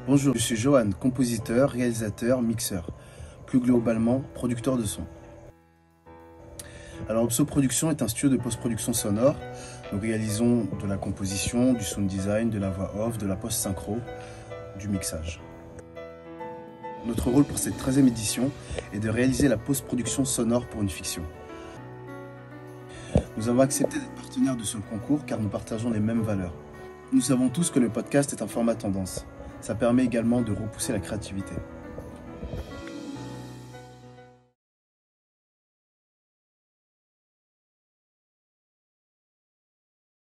Bonjour, je suis Johan, compositeur, réalisateur, mixeur. Plus globalement, producteur de son. Alors Opso Production est un studio de post-production sonore. Nous réalisons de la composition, du sound design, de la voix off, de la post-synchro, du mixage. Notre rôle pour cette 13e édition est de réaliser la post-production sonore pour une fiction. Nous avons accepté d'être partenaires de ce concours car nous partageons les mêmes valeurs. Nous savons tous que le podcast est un format tendance. Ça permet également de repousser la créativité.